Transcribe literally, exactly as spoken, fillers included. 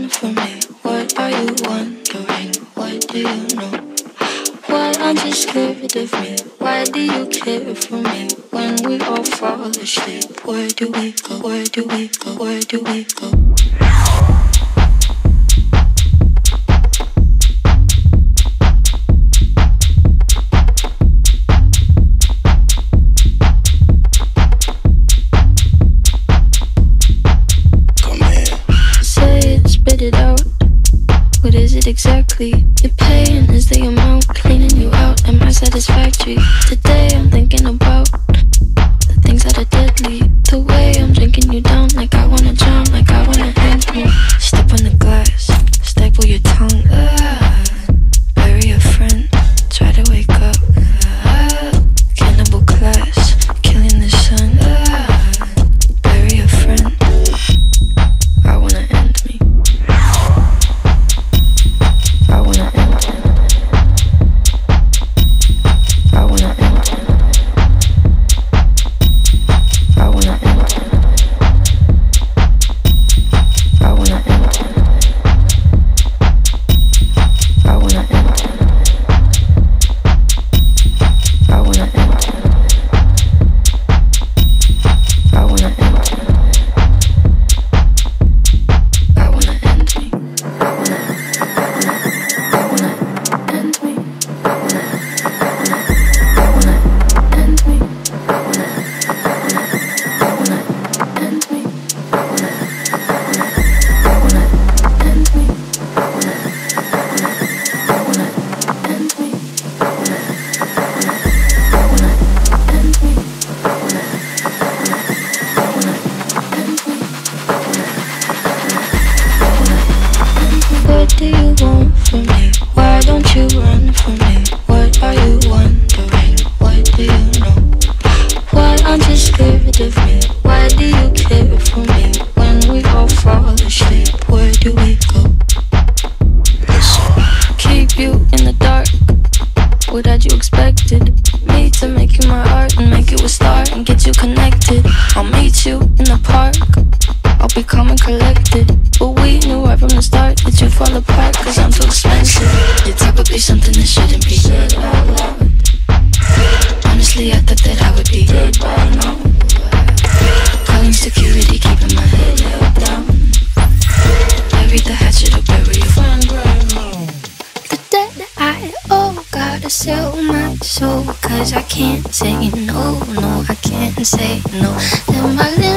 run from me? What are you wondering? What do you know? Why aren't you scared of me? Why do you care for me? When we all fall asleep, where do we go? Where do we go? Where do we go? It out. What is it exactly? Your pain is the amount cleaning you out. Am I satisfactory? Today I'm thinking about the things that are deadly. The way I'm drinking you down, like I wanna drown, like I wanna end me. Step on the glass, staple your tongue. Ah, bury a friend, try to wake up. Ah, cannibal class, killing the sun. Ah, bury a friend. I wanna end me. I wanna end it. I wanna end it. I wanna end it. I wanna end it. I wanna end it. I wanna end it. I wanna end it. I wanna end me. I wanna I wanna end me. I wanna, I wanna end me. I wanna, I wanna end me. I wanna, I wanna end me. I wanna, I wanna end me. I wanna, I wanna end me. I wanna, I wanna end me. What do you want from me? Why don't you run from me? What are you wondering? What do you know? Why aren't you scared of me? Why do you care for me? When we all fall asleep, where do we go? Keep you in the dark. What had you expected? Me to make you my art and make you a star and get you connected. I'll meet you in the park. I'll be calm and collected. But we knew right from the start that you'd fall apart, cause I'm too expensive. Your type would be something that shouldn't be said out loud. Honestly, I thought that I would be dead by now. Calling security, keeping my head held down. Bury the hatchet or bury your friend right now. The debt I owe, gotta sell my soul, cause I can't say no, no, I can't say no. Then my